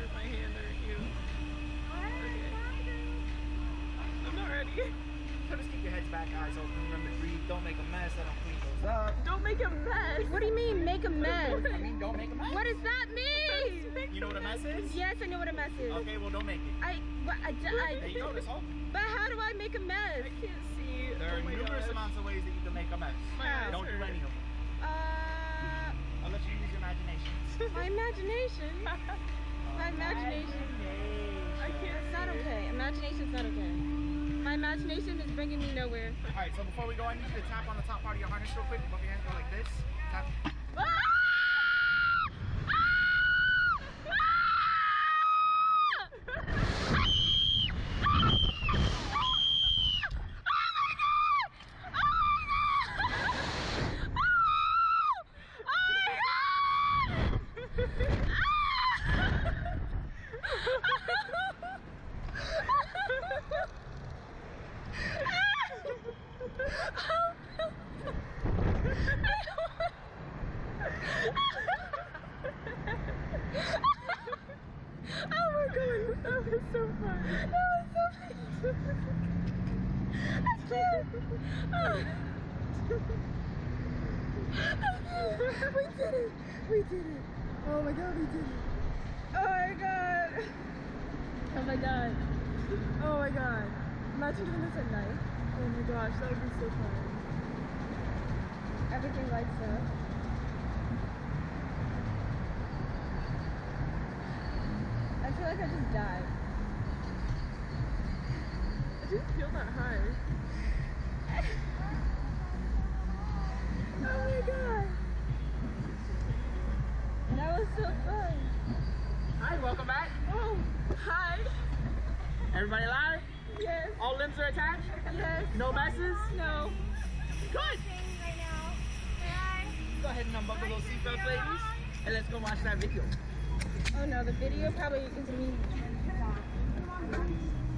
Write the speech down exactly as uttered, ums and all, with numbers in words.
hurt my hand or you. Okay. I'm not ready. So just keep your heads back, eyes open. Remember to breathe. Don't make a mess. I don't clean those up. Don't make a mess. What do you mean, make a mess? I mean, don't make a mess. What does that mean? You know what a mess is? Yes, I know what a mess is. Okay, well, don't make it. I, but I, I, There you go. That's all. but how do I make a mess? I can't see. There are Oh my numerous gosh. amounts of ways that you can make a mess. My eyes Don't do hurt. any of them. Uh, I'll let you use your imagination. my imagination. My imagination. I can't. It's not okay. Imagination's not okay. My imagination is bringing me nowhere. All right, so before we go, I need you to tap on the top part of your harness real quick. Both your hands go like this. Tap. Ah! That was so fun. That was so I can't. We did it. We did it. Oh my god, we did it. Oh my god. Oh my god. Oh my god. Imagine doing this at night. Oh my gosh, that would be so fun. Everything lights up. I feel like I just died. I didn't feel that high. Oh my god. That was so fun. Hi, welcome back. Oh, hi. Everybody alive? Yes. All limbs are attached? Yes. No messes? No. Good. Right now. Go ahead and unbuckle those seatbelts, ladies, and let's go watch that video. Oh no, the video probably is me.